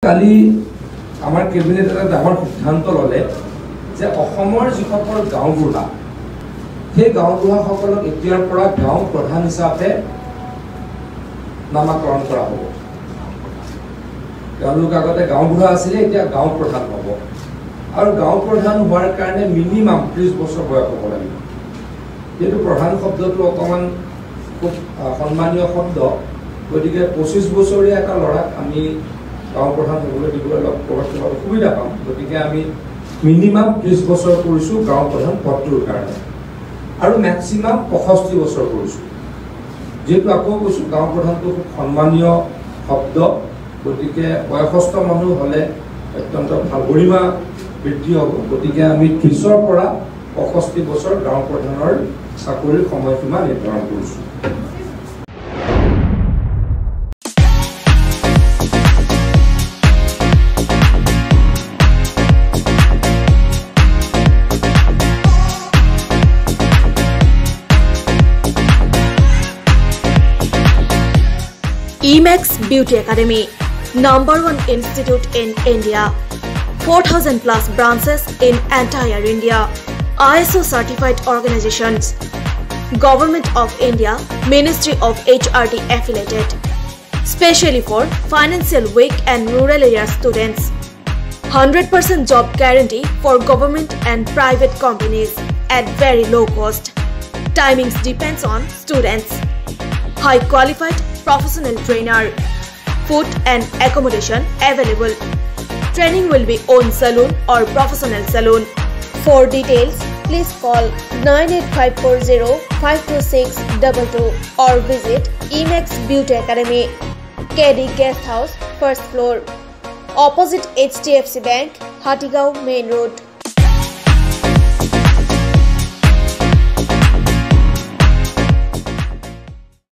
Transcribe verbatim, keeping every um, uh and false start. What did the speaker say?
কালি আমাৰ কেবিনেট এটা ডাঙৰ সিদ্ধান্ত ললে যে অসমৰ যিসকল গাঁওবুঢ়া সেই গাঁওবুঢ়াসকলক এতিয়াৰ পৰা গাঁও প্ৰধান হিচাপে নামাকৰণ কৰা হ'ব। তেওঁলোক আগতে গাঁওবুঢ়া আছিলে, এতিয়া গাঁও প্ৰধান হ'ব আৰু গাঁও প্ৰধান হোৱাৰ কাৰণে মিনিমাম ত্ৰিশ বছৰ বয়স হ'ব লাগিব। কিন্তু প্ৰধান শব্দটো অকণমান খুব সন্মানীয় শব্দ, গতিকে পঁচিছ বছৰীয়া এটা ল'ৰাক আমি গাঁও প্ৰধান হ'বলৈ দিবলৈ অলপ প্ৰৱৰ্তন অসুবিধা পাম। গতিকে আমি মিনিমাম ত্ৰিশ বছৰ কৰিছোঁ গাঁও প্ৰধান পদটোৰ কাৰণে আৰু মেক্সিমাম পঁয়ষষ্ঠি বছৰ কৰিছোঁ। যিহেতু আকৌ কৈছোঁ গাঁও প্ৰধানটো খুব সন্মানীয় শব্দ, গতিকে বয়সস্থ মানুহ হ'লে অত্যন্ত ভাল গৰিমা বৃদ্ধি হ'ব। গতিকে আমি ত্ৰিছৰ পৰা পঁয়ষষ্ঠি বছৰ গাঁও প্ৰধানৰ চাকৰিৰ সময়সীমা নিৰ্ধাৰণ কৰিছোঁ। Emax Beauty Academy, number one institute in India, four thousand plus branches in entire India, I S O certified organizations, Government of India, Ministry of H R D affiliated, specially for financial weak and rural area students, one hundred percent job guarantee for government and private companies at very low cost. Timings depends on students. High qualified professional trainer, food and accommodation available. Training will be on saloon or professional saloon. For details, please call nine eight five four zero five two six two two or visit Emax Beauty Academy, K D Guest House, first floor, opposite H D F C Bank, Hatigao Main Road.